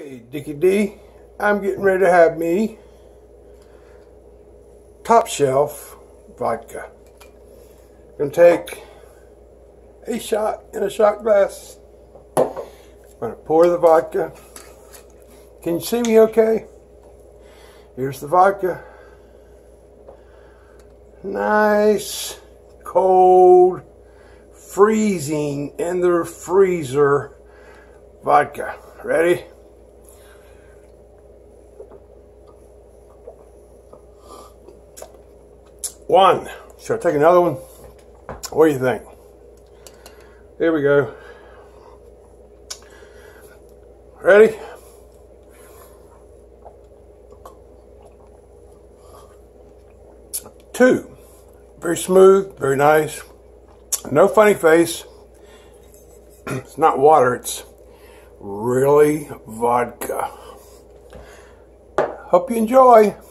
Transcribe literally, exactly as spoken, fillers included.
Hey, Dicky D, I'm getting ready to have me top shelf vodka. Gonna take a shot in a shot glass. Gonna pour the vodka. Can you see me okay? Here's the vodka. Nice, cold, freezing in the freezer vodka. Ready? One. Should I take another one? What do you think? Here we go. Ready? Two. Very smooth, very nice. No funny face. It's not water, it's really vodka. Hope you enjoy.